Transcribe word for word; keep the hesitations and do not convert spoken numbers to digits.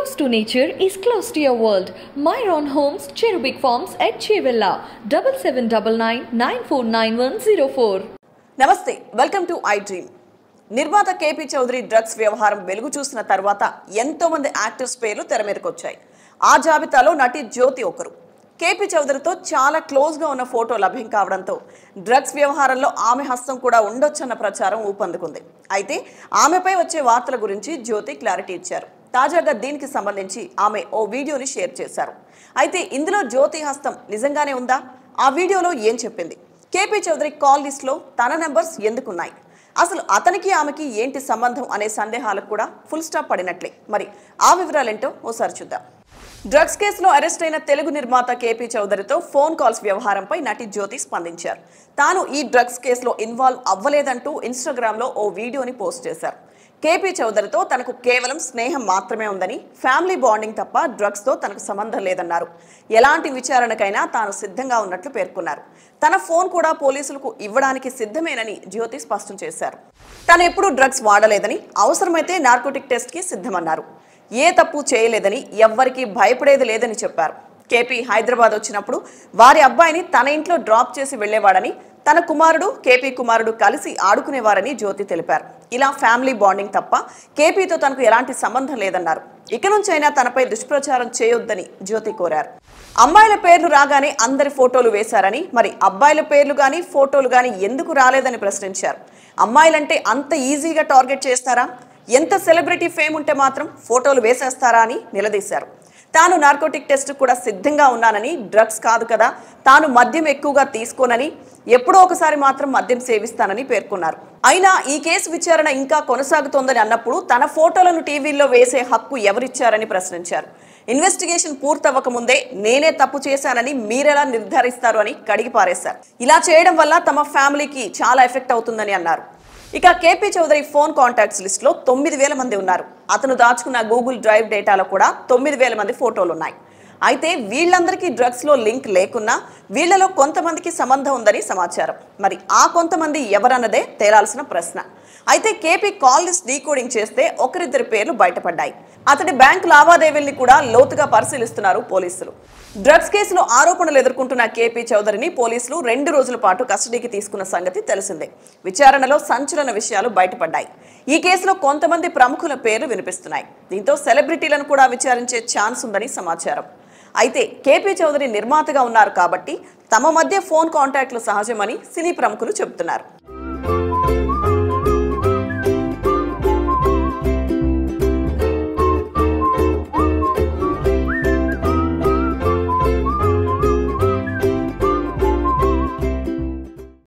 Close to nature is close to your world. Myron Homes, Cherubic Farms at Chevilla, seven seven nine nine, nine four nine one zero four. నమస్తే, welcome to iDream. నిర్మాత KP Chaudhary drugs వ్యవహారం వెలుగు చూసిన తర్వాత ఎంతో మంది actors పేర్లు తెర మీదకి వచ్చాయి. ఆ జాబితాలో నటి జ్యోతి ఒకరు. కేపీ చౌదరితో చాలా క్లోజ్గా ఉన్న ఫోటో లభ్యం కావడంతో డ్రగ్స్ వ్యవహారంలో ఆమె హస్తం కూడా ఉండొచ్చన్న ప్రచారం ఊపందుకుంది. అయితే ఆమెపై వచ్చే వార్తల గురించి జ్యోతి క్లారిటీ ఇచ్చారు. తాజాగా దీనికి సంబంధించి ఆమె ఓ వీడియోని షేర్ చేశారు. అయితే ఇందులో జ్యోతి హస్తం నిజంగానే ఉందా? ఆ వీడియోలో ఏం చెప్పింది? కేపీ చౌదరి కాల్ లిస్ట్లో తన నెంబర్స్ ఎందుకున్నాయి? అసలు అతనికి ఆమెకి ఏంటి సంబంధం అనే సందేహాలకు కూడా ఫుల్ స్టాప్ పడినట్లే. మరి ఆ వివరాలేంటో ఓసారి చూద్దాం. డ్రగ్స్ కేసులో అరెస్ట్ అయిన తెలుగు నిర్మాత కేపీ చౌదరితో ఫోన్ కాల్స్ వ్యవహారంపై నటి జ్యోతి స్పందించారు. తాను ఈ డ్రగ్స్ కేసులో ఇన్వాల్వ్ అవ్వలేదంటూ ఇన్స్టాగ్రామ్లో ఓ వీడియోని పోస్ట్ చేశారు. కేపీ చౌదరితో తనకు కేవలం స్నేహం మాత్రమే ఉందని, ఫ్యామిలీ బాండింగ్ తప్ప డ్రగ్స్తో తనకు సంబంధం లేదన్నారు. ఎలాంటి విచారణకైనా తాను సిద్ధంగా ఉన్నట్లు పేర్కొన్నారు. తన ఫోన్ కూడా పోలీసులకు ఇవ్వడానికి సిద్ధమేనని జ్యోతి స్పష్టం చేశారు. తాను ఎప్పుడూ డ్రగ్స్ వాడలేదని, అవసరమైతే నార్కోటిక్ టెస్ట్కి సిద్ధమన్నారు. ఏ తప్పు చేయలేదని, ఎవ్వరికీ భయపడేది లేదని చెప్పారు. కేపీ హైదరాబాద్ వచ్చినప్పుడు వారి అబ్బాయిని తన ఇంట్లో డ్రాప్ చేసి వెళ్లేవాడని, తన కుమారుడు కేపీ కుమారుడు కలిసి ఆడుకునేవారని జ్యోతి తెలిపారు. ఇలా ఫ్యామిలీ బాండింగ్ తప్ప కేపీతో తనకు ఎలాంటి సంబంధం లేదన్నారు. ఇక నుంచైనా తనపై దుష్ప్రచారం చేయొద్దని జ్యోతి కోరారు. అమ్మాయిల పేర్లు రాగానే అందరి ఫోటోలు వేశారని, మరి అబ్బాయిల పేర్లు గానీ ఫోటోలు గానీ ఎందుకు రాలేదని ప్రశ్నించారు. అమ్మాయిలంటే అంత ఈజీగా టార్గెట్ చేస్తారా? ఎంత సెలబ్రిటీ ఫేమ్ ఉంటే మాత్రం ఫోటోలు వేసేస్తారా అని నిలదీశారు. తాను నార్కోటిక్ టెస్ట్ కూడా సిద్ధంగా ఉన్నానని, డ్రగ్స్ కాదు కదా, తాను మద్యం ఎక్కువగా తీసుకోనని, ఎప్పుడో ఒకసారి మాత్రం మద్యం సేవిస్తానని పేర్కొన్నారు. అయినా ఈ కేసు విచారణ ఇంకా కొనసాగుతోందని అన్నప్పుడు తన ఫోటోలను టీవీల్లో వేసే హక్కు ఎవరిచ్చారని ప్రశ్నించారు. ఇన్వెస్టిగేషన్ పూర్తవ్వక ముందే నేనే తప్పు చేశానని మీరెలా నిర్ధారిస్తారు అని కడిగి పారేశారు. ఇలా చేయడం వల్ల తమ ఫ్యామిలీకి చాలా ఎఫెక్ట్ అవుతుందని అన్నారు. ఇక కేపీ చౌదరి ఫోన్ కాంటాక్ట్స్ లిస్ట్లో తొమ్మిది వేల మంది ఉన్నారు. అతను దాచుకున్న గూగుల్ డ్రైవ్ డేటాలో కూడా తొమ్మిది వేల మంది ఫోటోలు ఉన్నాయి. అయితే వీళ్ళందరికీ డ్రగ్స్లో లింక్ లేకున్నా వీళ్లలో కొంతమందికి సంబంధం ఉందని సమాచారం. మరి ఆ కొంతమంది ఎవరన్నదే తేలాల్సిన ప్రశ్న. అయితే కేపీ కాల్ లిస్ట్ డీకోడింగ్ చేస్తే ఒకరిద్దరి పేర్లు బయటపడ్డాయి. అతడి బ్యాంకు లావాదేవీల్ని కూడా లోతుగా పరిశీలిస్తున్నారు పోలీసులు. డ్రగ్స్ కేసులో ఆరోపణలు ఎదుర్కొంటున్న కేపీ చౌదరిని పోలీసులు రెండు రోజుల పాటు కస్టడీకి తీసుకున్న సంగతి తెలిసిందే. విచారణలో సంచలన విషయాలు బయటపడ్డాయి. ఈ కేసులో కొంతమంది ప్రముఖుల పేర్లు వినిపిస్తున్నాయి. దీంతో సెలబ్రిటీలను కూడా విచారించే ఛాన్స్ ఉందని సమాచారం. అయితే కేపీ చౌదరి నిర్మాతగా ఉన్నారు కాబట్టి తమ మధ్య ఫోన్ కాంటాక్ట్లు సహజమని సినీ ప్రముఖులు చెబుతున్నారు.